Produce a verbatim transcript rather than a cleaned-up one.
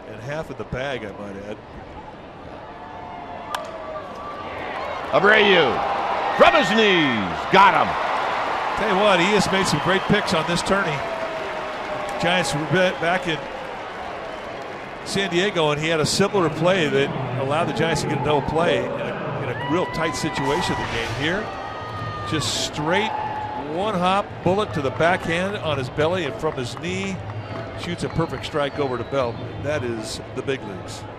and half in the bag, I might add. Abreu from his knees, got him. Tell you what, he has made some great picks on this tourney. Giants were back in San Diego, and he had a similar play that allowed the Giants to get a no play in a, in a real tight situation. The game here, just straight one hop bullet to the backhand on his belly, and from his knee shoots a perfect strike over to Bell. That is the big leagues.